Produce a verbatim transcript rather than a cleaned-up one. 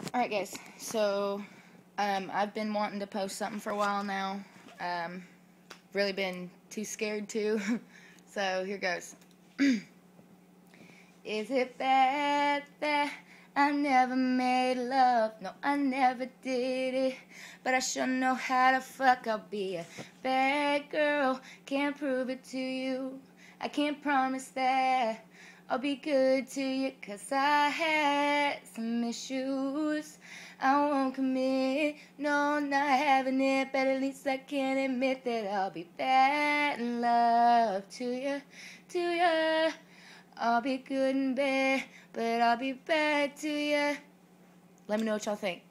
Alright guys, so um, I've been wanting to post something for a while now. Um, really been too scared to. So here goes. Is it bad that I never made love? No, I never did it, but I sure know how to fuck. I'll be a bad girl, can't prove it to you. I can't promise that I'll be good to you, cause I had some issues. I won't commit, no, not having it, but at least I can admit that I'll be bad in love to you, to you. I'll be good in bed, but I'll be bad to you. Let me know what y'all think.